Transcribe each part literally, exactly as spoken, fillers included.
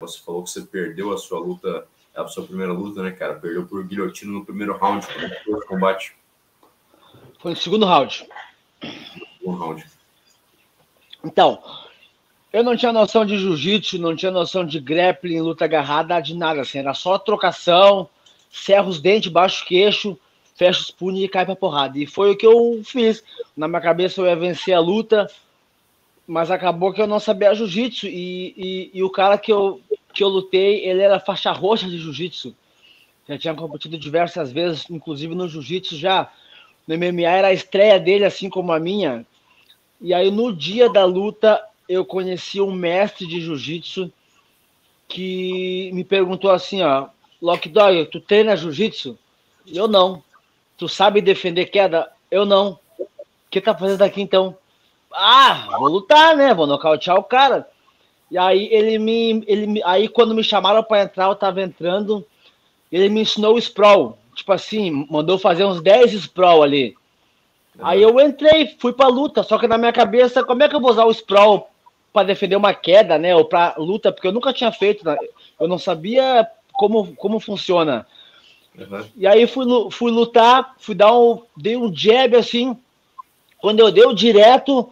Você falou que você perdeu a sua luta, a sua primeira luta, né, cara? Perdeu por guilhotina no primeiro round. Como foi o combate? Foi no segundo round. Segundo round. Então, eu não tinha noção de jiu-jitsu, não tinha noção de grappling, luta agarrada, de nada, assim. Era só trocação, cerra os dentes, baixa o queixo, fecha os punhos e cai pra porrada. E foi o que eu fiz. Na minha cabeça eu ia vencer a luta, mas acabou que eu não sabia jiu-jitsu. E, e, e o cara que eu, que eu lutei, ele era faixa roxa de jiu-jitsu. Já tinha competido diversas vezes, inclusive no jiu-jitsu já. No M M A era a estreia dele, assim como a minha. E aí no dia da luta, eu conheci um mestre de jiu-jitsu que me perguntou assim, ó, Lock Dog, tu treina jiu-jitsu? Eu não. Tu sabe defender queda? Eu não. O que tá fazendo aqui então? Ah, vou lutar, né? Vou nocautear o cara. E aí ele me, ele me, aí quando me chamaram para entrar, eu tava entrando, ele me ensinou o sprawl. Tipo assim, mandou fazer uns dez sprawl ali. Uhum. Aí eu entrei, fui pra luta, só que na minha cabeça, como é que eu vou usar o sprawl para defender uma queda, né? Ou pra luta, porque eu nunca tinha feito, né? Eu não sabia como, como funciona. Uhum. E aí fui, fui lutar, fui dar um, dei um jab assim. Quando eu dei o direto,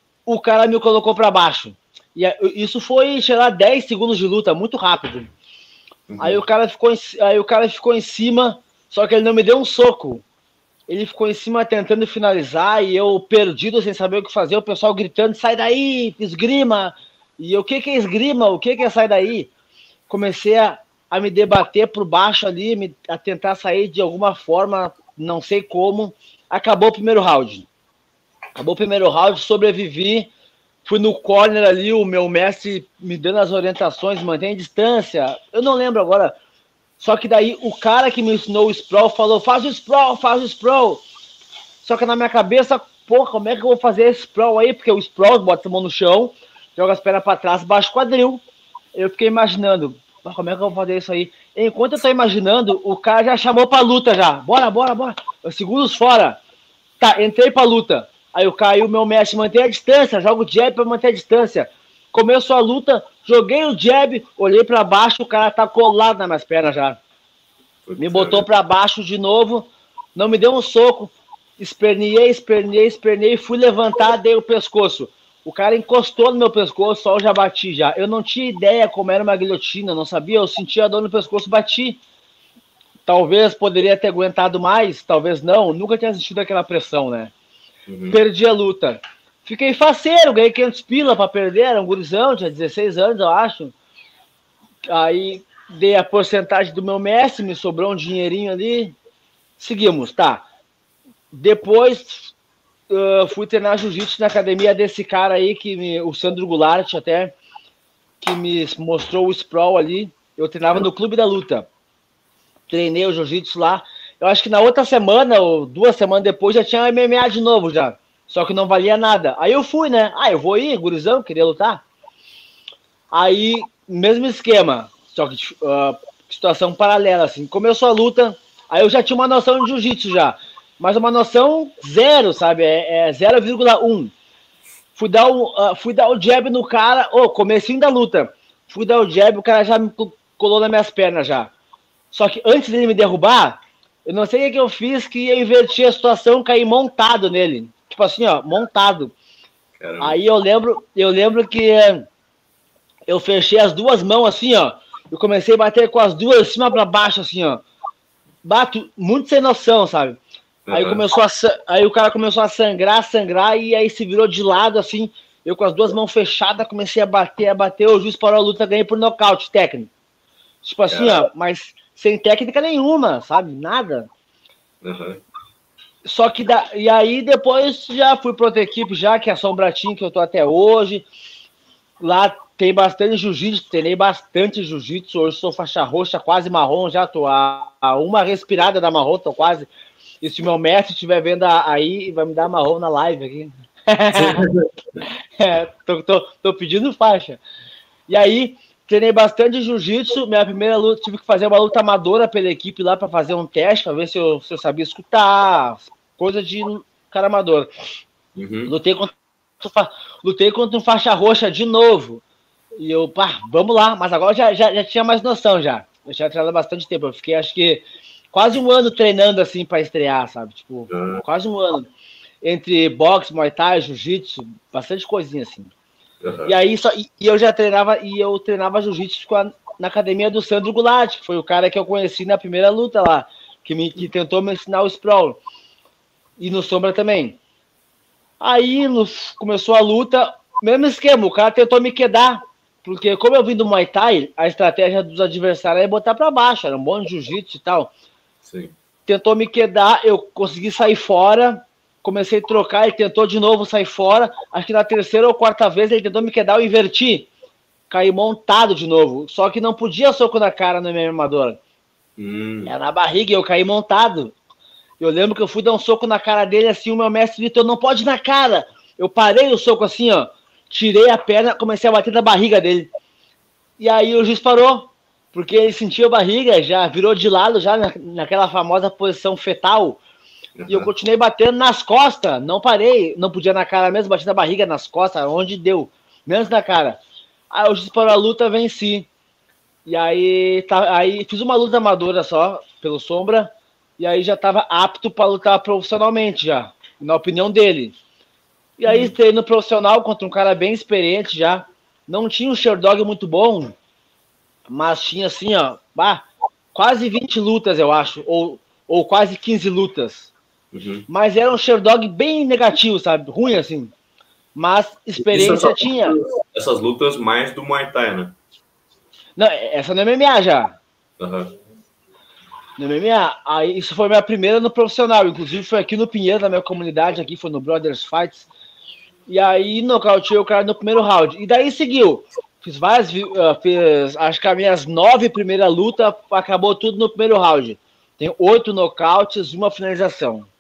o cara me colocou para baixo. E isso foi, sei lá, dez segundos de luta, muito rápido. Uhum. Aí o cara ficou, aí o cara ficou em cima, só que ele não me deu um soco. Ele ficou em cima tentando finalizar e eu perdido sem saber o que fazer, o pessoal gritando, sai daí, esgrima. E eu, o que que é esgrima? O que que é sai daí? Comecei a, a me debater por baixo ali, me, a tentar sair de alguma forma, não sei como. Acabou o primeiro round. Acabou o primeiro round, sobrevivi. Fui no corner ali, o meu mestre me dando as orientações, mantém a distância. Eu não lembro agora. Só que daí o cara que me ensinou o sprawl falou, faz o sprawl, faz o sprawl. Só que na minha cabeça, pô, como é que eu vou fazer esse sprawl aí? Porque o sprawl, bota a mão no chão, joga as pernas para trás, baixa o quadril. Eu fiquei imaginando, como é que eu vou fazer isso aí? Enquanto eu tô imaginando, o cara já chamou pra luta já. Bora, bora, bora. Segundos fora. Tá, entrei pra luta. Aí eu caí, o meu mestre, mantém a distância, joga o jab pra manter a distância. Começou a luta, joguei o jab, olhei pra baixo, o cara tá colado nas minhas pernas já. Me botou pra baixo de novo, não me deu um soco, esperneei, esperneei, esperneei, fui levantar, dei o pescoço. O cara encostou no meu pescoço, só eu já bati já. Eu não tinha ideia como era uma guilhotina, não sabia, eu sentia a dor no pescoço, bati. Talvez poderia ter aguentado mais, talvez não, nunca tinha sentido aquela pressão, né? Uhum. Perdi a luta. Fiquei faceiro, ganhei quinhentos pila pra perder, era um gurizão, tinha dezesseis anos, eu acho. Aí dei a porcentagem do meu mestre, me sobrou um dinheirinho ali. Seguimos, tá. Depois uh, fui treinar jiu-jitsu na academia desse cara aí, que me, o Sandro Goulart até, que me mostrou o sprawl ali. Eu treinava no Clube da Luta. Treinei o jiu-jitsu lá. Eu acho que na outra semana, ou duas semanas depois, já tinha M M A de novo já. Só que não valia nada. Aí eu fui, né? Ah, eu vou ir, gurizão, queria lutar. Aí, mesmo esquema, só que uh, situação paralela, assim. Começou a luta, aí eu já tinha uma noção de jiu-jitsu já. Mas uma noção zero, sabe? É, é zero vírgula um. Fui dar o, uh, fui dar o jab no cara, ô, oh, comecinho da luta. Fui dar o jab, o cara já me colou nas minhas pernas já. Só que antes dele me derrubar, eu não sei o que eu fiz, que eu inverti a situação, caí montado nele. Tipo assim, ó, montado. Caramba. Aí eu lembro, eu lembro que eu fechei as duas mãos assim, ó. Eu comecei a bater com as duas de cima pra baixo, assim, ó. Bato muito sem noção, sabe? Uhum. Aí, começou a, aí o cara começou a sangrar, sangrar, e aí se virou de lado, assim. Eu com as duas mãos fechadas, comecei a bater, a bater. O juiz parou a luta, ganhei por nocaute técnico. Tipo assim, Caramba. ó, mas sem técnica nenhuma, sabe? Nada. Uhum. Só que, da, e aí depois já fui para outra equipe já, que é a Sombratim, que eu tô até hoje. Lá tem bastante jiu-jitsu, treinei bastante jiu-jitsu. Hoje sou faixa roxa, quase marrom, já tô a, a uma respirada da marrom, tô quase. E se meu mestre estiver vendo aí, vai me dar marrom na live aqui. é, tô, tô, tô pedindo faixa. E aí, treinei bastante jiu-jitsu. Minha primeira luta, tive que fazer uma luta amadora pela equipe lá para fazer um teste, para ver se eu, se eu sabia escutar, coisa de cara amador. Uhum. Lutei, contra, lutei contra um faixa roxa de novo. E eu, pá, vamos lá. Mas agora já, já, já tinha mais noção já. Eu tinha treinado bastante tempo. Eu fiquei, acho que, quase um ano treinando, assim, pra estrear, sabe? Tipo, uhum. quase um ano. Entre boxe, muay thai, jiu-jitsu, bastante coisinha, assim. Uhum. E aí, só, e, e eu já treinava, e eu treinava jiu-jitsu na academia do Sandro Goulart, que foi o cara que eu conheci na primeira luta lá, que, me, que tentou me ensinar o sprawl. E no Sombra também. Aí no, começou a luta, mesmo esquema, o cara tentou me quedar, porque como eu vim do Muay Thai, a estratégia dos adversários era botar pra baixo, era um bom jiu-jitsu e tal. Sim. Tentou me quedar, eu consegui sair fora, comecei a trocar, ele tentou de novo sair fora, acho que na terceira ou quarta vez ele tentou me quedar, eu inverti, caí montado de novo, só que não podia soco na cara no meu armador. Hum. Era na barriga e eu caí montado. Eu lembro que eu fui dar um soco na cara dele, assim, o meu mestre gritou, não pode ir na cara. Eu parei o soco assim, ó, tirei a perna, comecei a bater na barriga dele. E aí o juiz parou, porque ele sentiu a barriga, já virou de lado, já na, naquela famosa posição fetal. Uhum. E eu continuei batendo nas costas, não parei, não podia na cara mesmo, bati na barriga, nas costas, onde deu, menos na cara. Aí o juiz parou a luta, venci. E aí, tá, aí fiz uma luta amadora só, pelo Sombra, e aí já estava apto para lutar profissionalmente já, na opinião dele. E aí uhum. treino profissional contra um cara bem experiente já. Não tinha um Sherdog muito bom, mas tinha assim, ó, bah, quase vinte lutas, eu acho, ou, ou quase quinze lutas. Uhum. Mas era um Sherdog bem negativo, sabe? Ruim assim. Mas experiência Isso, essa, tinha. Essas lutas mais do Muay Thai, né? Não, essa não é M M A já. Uhum. No M M A, aí isso foi minha primeira no profissional, inclusive foi aqui no Pinheiro, na minha comunidade, aqui foi no Brothers Fights, e aí nocauteei o cara no primeiro round, e daí seguiu, fiz várias, uh, fiz, acho que as minhas nove primeiras lutas, acabou tudo no primeiro round, tem oito nocautes e uma finalização.